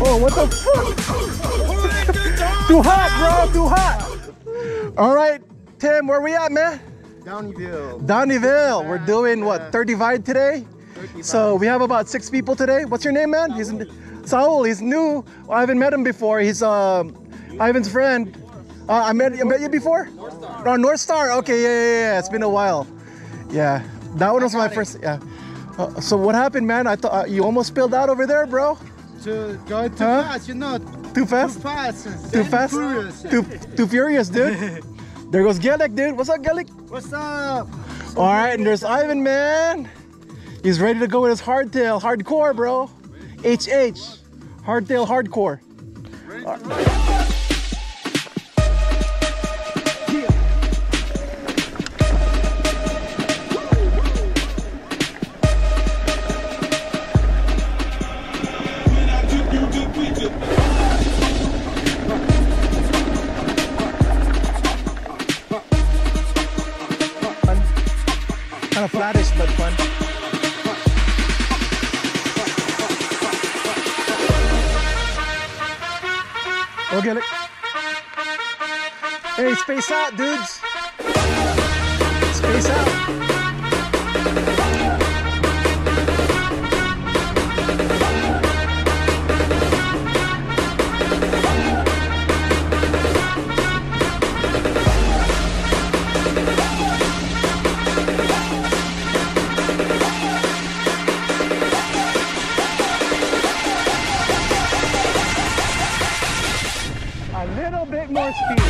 Whoa, what the fuck? Too hot, bro, too hot. All right, Tim, where we at, man? Downieville'. Downieville'. We're doing what, 35 today? 35. So we have about 6 people today. What's your name, man? He's Saul. He's new. I haven't met him before. He's Ivan's friend. I met you before? North Star. Oh, North Star. Okay, yeah. It's been a while. Yeah, that one was my first. Yeah. So what happened, man? I thought you almost spilled out over there, bro. To go too fast, you know. Too fast? Too fast. Too fast? Furious. Too furious, dude. There goes Gellick, dude. What's up, Gellick? What's up? All right, and there's Ivan, man. He's ready to go with his hardtail, hardcore, bro. HH, hardtail, hardcore. Kind of flattish, but fun. Okay, look. Hey, space out, dudes. Space out. A little bit more speed.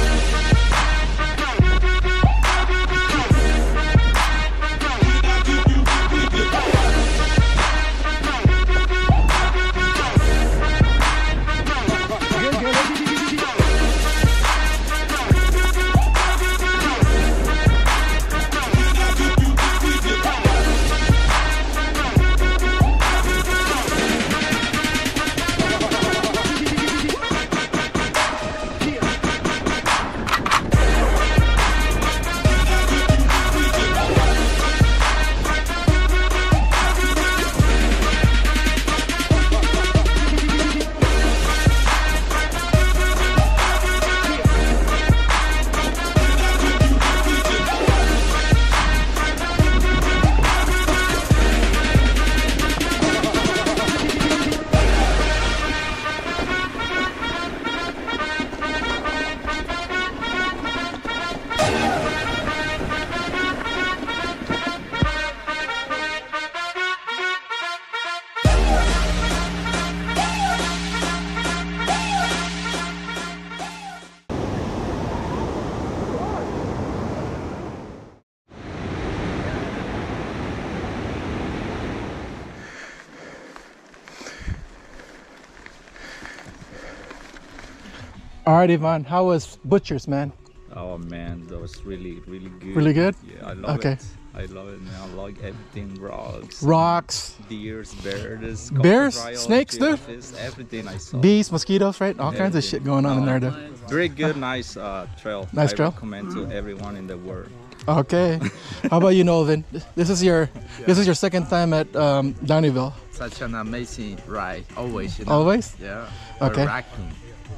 All right, Ivan, how was Butchers, man? Oh man, that was really good. Really good? Yeah, I love it. I love it, man. I like everything. Rocks. Deers, bears, snakes, dude. Everything I saw. Bees, mosquitoes, right? All kinds of shit going on in there, dude. Very good, nice trail. Nice trail. I recommend to everyone in the world. Okay. How about you, Nolan? This is your second time at Downieville. Such an amazing ride, always. You know? Always? Yeah. Okay. Rocking.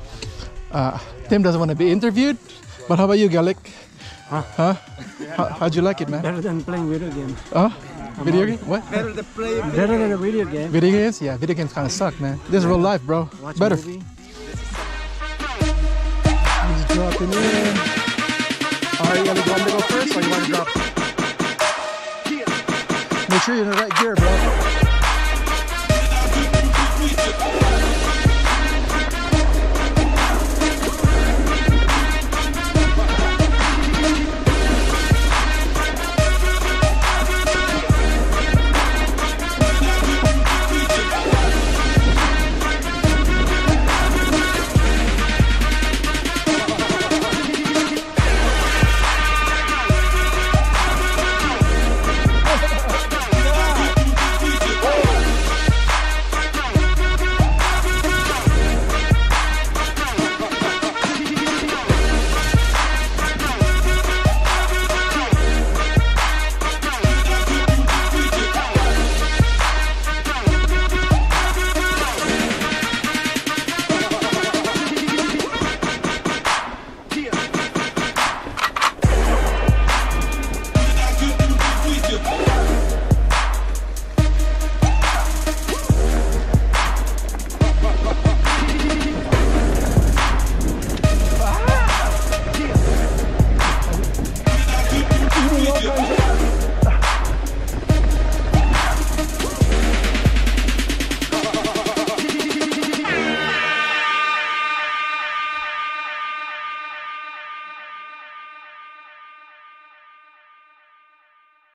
Tim doesn't want to be interviewed, but how about you, Gallic? Huh? How'd you like it, man? Better than playing video games. Video game? What? Better than a video game. Video games? Yeah, video games kind of suck, man. This is real life, bro. Watch better. A movie. Just dropping in. Alright, you want to go first or you want to drop? Make sure you're in the right gear, bro.